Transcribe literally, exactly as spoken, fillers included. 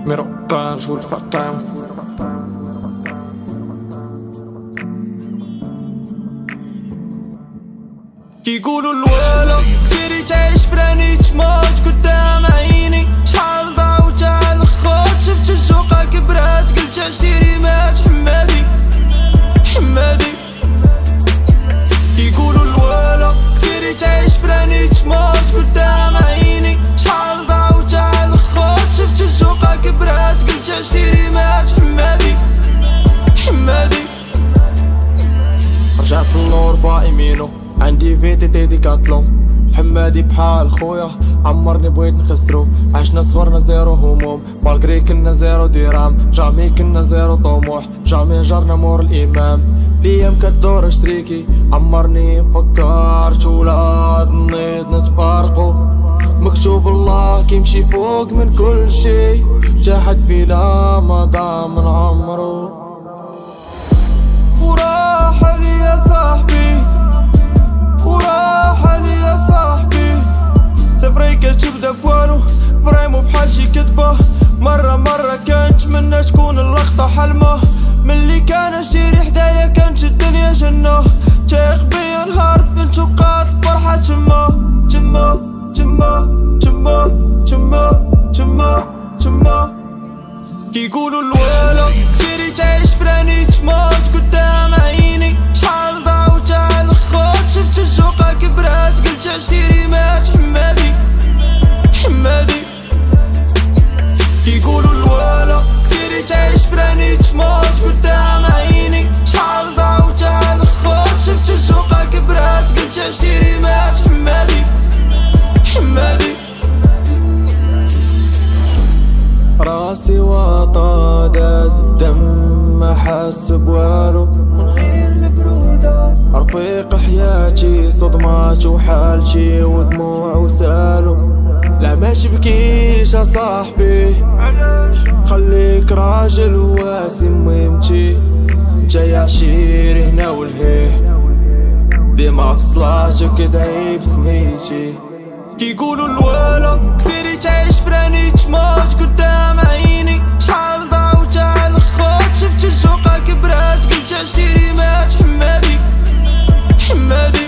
Miro bang شغل فات تايم. كيقولوا الوالو سيري تعيش فراني تموت قدام عيني، شحال ضاوت على الخوت شفت الجوقة كبرات قلت عشيري مات حمادي حمادي. كيقولوا الوالو سيري تعيش فراني تموت قدام عيني، شحال ضاوت على الخوت شفت الجوقة كبرات قلت عشيري مات حمادي حمادي. رجعت للنور باقي مينو عندي فيتي تي ديكاتلون، حمادي بحال خويا عمرني بغيت نخسرو، عشنا صغرنا زيرو هموم مالغري كنا زيرو درام، جامي كنا زيرو طموح جامي جرنا مور الامام. ليام كدور شريكي عمرني فكرت ولا ظنيت نتفارقو، مكتوب الله كيمشي فوق من كل شي، جاحد فينا ما ضام من عمرو. وراح لي يا صاحبي وراح لي يا صاحبي، سفري كتبدا بوالو فريمو بحال شي كدبة، مرة مرة كنتمنى تكون اللقطة حلمة، ملي كان شيري حدايا كانت الدنيا جنة، تايق بيا نهار فين وبقات الفرحة تما تما تما تما تما تما تما. كيقولوا الوالو سيري تعيش فراني تموت قدام عيني، شحال ضاوت على الخوت شفت الجوقة كبرات قلت عشيري مات حمادي حمادي. كيقولوا الوالو سيري تعيش فراني تموت قدام عيني، شحال ضاوت على الخوت شفت الجوقة كبرات قلت عشيري مات حمادي حمادي. راسي واطا داز الدم ما حس بوالو من غير البرودة، رفيق حياتي صدمات وحالتي ودموع وسالو. لا ما تبكيش يا صاحبي خليك راجل واسم مهمتي، نتا يا عشيري هنا والهيه ديما في صلاتك كدعي بسميتي. كيقولوا الوالو سيري تعيش فراني تموت قدام عيني، شحال ضاوت على الخوت شفت الجوقة كبرات قلت عشيري مات حمادي حمادي.